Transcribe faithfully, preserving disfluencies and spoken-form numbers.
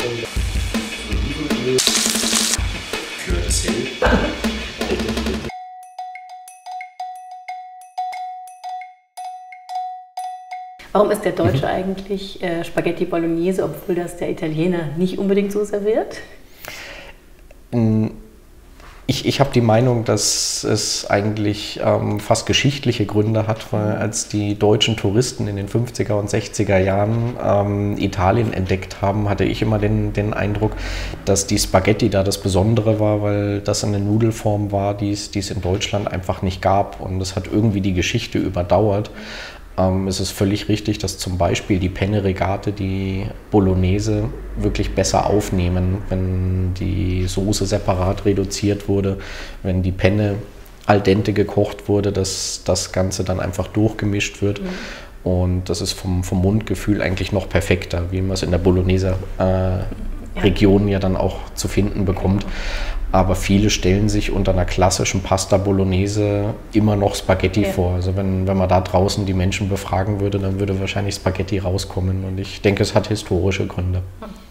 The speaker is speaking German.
Gehört es hin? Warum ist der Deutsche mhm. eigentlich äh, Spaghetti Bolognese, obwohl das der Italiener nicht unbedingt so serviert? Ich, ich habe die Meinung, dass es eigentlich ähm, fast geschichtliche Gründe hat, weil als die deutschen Touristen in den fünfziger und sechziger Jahren ähm, Italien entdeckt haben, hatte ich immer den, den Eindruck, dass die Spaghetti da das Besondere war, weil das eine Nudelform war, die es, die es in Deutschland einfach nicht gab. Und das hat irgendwie die Geschichte überdauert. Ähm, es ist völlig richtig, dass zum Beispiel die Penne Rigate die Bolognese wirklich besser aufnehmen, wenn die Soße separat reduziert wurde, wenn die Penne al dente gekocht wurde, dass das Ganze dann einfach durchgemischt wird. Mhm. Und das ist vom, vom Mundgefühl eigentlich noch perfekter, wie man es in der Bolognese-Region äh, ja. ja dann auch zu finden bekommt. Aber viele stellen sich unter einer klassischen Pasta Bolognese immer noch Spaghetti ja. vor. Also wenn, wenn man da draußen die Menschen befragen würde, dann würde wahrscheinlich Spaghetti rauskommen. Und ich denke, es hat historische Gründe.